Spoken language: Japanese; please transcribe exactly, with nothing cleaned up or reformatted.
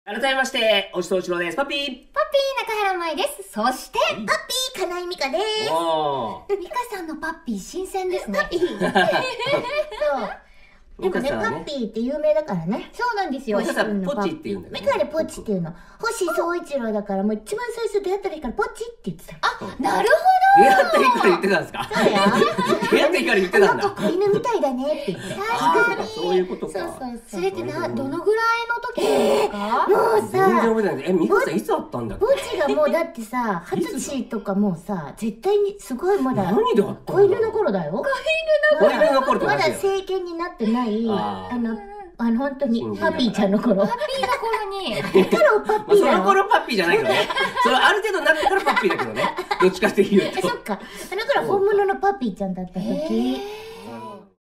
改めまして、おしとうちろうです。パッピー。 パッピー中原舞です。そして、 パッピー金井美香です。 おー。 美香さんのパッピー新鮮ですね。 パッピー。そう。でもね、パッピーって有名だからね。 そうなんですよ。 美香さん、ポチって言うんだよね。 美香でポチって言うの。星総一郎だから、もう一番最初出会った日からポチって言ってた。 あ、なる出会った日から言ってたんですか？ そうや。 出会った日から言ってたんだ。 なんか子犬みたいだねって言って。 ああ、そういうことか。 そうそうそう。 それってな、どのぐらいの時ですか？ もう全然さ、 覚えてない。え、美香さんいつあったんだっポけ？ チがもうだってさ、二十歳とかもうさ、絶対にすごいまだ、 何であった子犬の頃だよ。 子犬の頃ってまだマジで。 成犬になってない、 あーあの、あの、本当に信じ、ないパピーちゃんの頃。 パッピーの頃に。 だからパッまあ、そのピーだよ。 頃パッピーじゃないけどね。それある程度になってからパッピーだけどね。どっちかっていうと。 そっか。だから本物のパピーちゃんだった時。